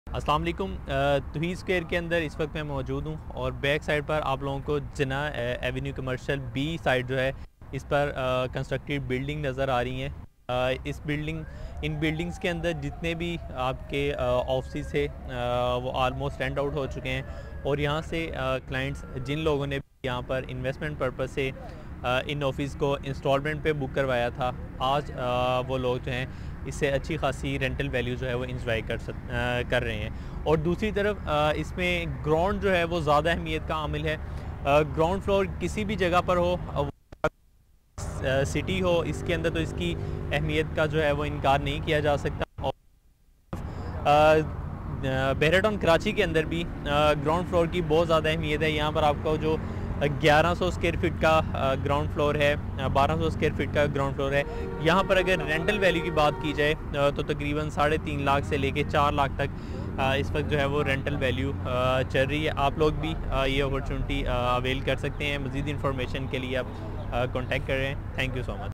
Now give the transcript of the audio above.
السلام علیکم۔ توحید اسکوائر کے اندر اس وقت میں موجود ہوں اور بیک سائڈ پر آپ لوگوں کو Jinnah avenue commercial B side جو ہے اس پر کنسٹرکٹیڈ بلڈنگ نظر آ رہی ہیں۔ ان بلڈنگز کے اندر جتنے بھی آپ کے آفسز تھے وہ آلموسٹ رینٹ آؤٹ ہو چکے ہیں، اور یہاں سے کلائنٹس جن لوگوں نے یہاں پر انویسٹمنٹ پرپز سے ان آفس کو انسٹالمنٹ پہ بک کروایا تھا، آج وہ لوگ جو ہیں اس سے اچھی خاصی رینٹل ویلیو جو ہے وہ انجوائے کر رہے ہیں۔ اور دوسری طرف اس میں گراؤنڈ جو ہے وہ زیادہ اہمیت کا عامل ہے۔ گراؤنڈ فلور کسی بھی جگہ پر ہو، سٹی ہو، اس کے اندر تو اس کی اہمیت کا جو ہے وہ انکار نہیں کیا جا سکتا۔ اور بحیرہ ٹاؤن کراچی کے اندر بھی گراؤنڈ فلور کی بہت زیادہ اہمیت ہے۔ یہاں پر آپ کو جو 1100 اسکوائر فٹ کا گراؤنڈ فلور ہے، 1200 اسکوائر فٹ کا گراؤنڈ فلور ہے، یہاں پر اگر رینٹل ویلیو کی بات کی جائے تو تقریباً 3.5 لاکھ سے لے کے 4 لاکھ تک اس وقت جو ہے وہ رینٹل ویلیو چل رہی ہے۔ آپ لوگ بھی یہ اپورچونٹی اویل کر سکتے ہیں۔ مزید انفارمیشن کے لیے آپ کانٹیکٹ کر رہے ہیں۔ Thank you so much.